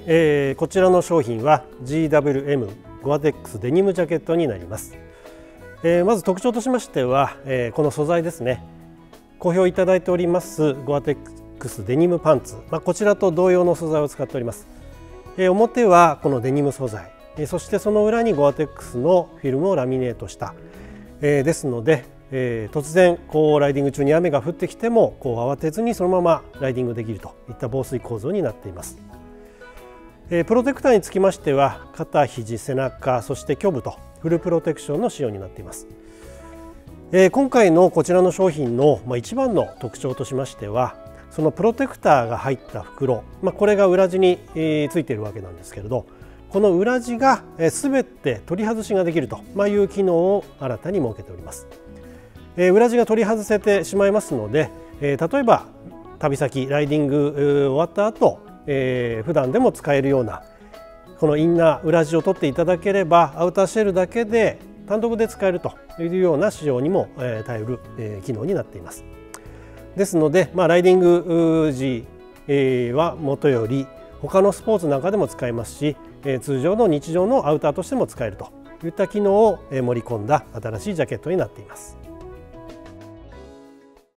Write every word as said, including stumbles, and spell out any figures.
えー、こちらの商品は ジーダブリューエム ゴアテックスデニムジャケットになります。えー、まず特徴としましては、えー、この素材ですね。好評いただいておりますゴアテックスデニムパンツ、まあ、こちらと同様の素材を使っております。えー、表はこのデニム素材、えー、そしてその裏にゴアテックスのフィルムをラミネートした、えー、ですので、えー、突然こうライディング中に雨が降ってきてもこう慌てずにそのままライディングできるといった防水構造になっています。えー、プロテクターにつきましては肩、肘、背中、そして胸部とフルプロテクションの仕様になっています。えー、今回のこちらの商品の、まあ、一番の特徴としましてはそのプロテクターが入った袋、まあ、これが裏地に、えー、ついているわけなんですけれど、この裏地がすべて取り外しができるという機能を新たに設けております。えー、裏地が取り外せてしまいますので、えー、例えば旅先ライディング終わった後、えー、普段でも使えるようなこのインナー裏地を取っていただければアウターシェルだけで単独で使えるというような仕様にも耐える機能になっています。ですので、まあ、ライディング時はもとより他のスポーツなんかでも使えますし、通常の日常のアウターとしても使えるといった機能を盛り込んだ新しいジャケットになっています。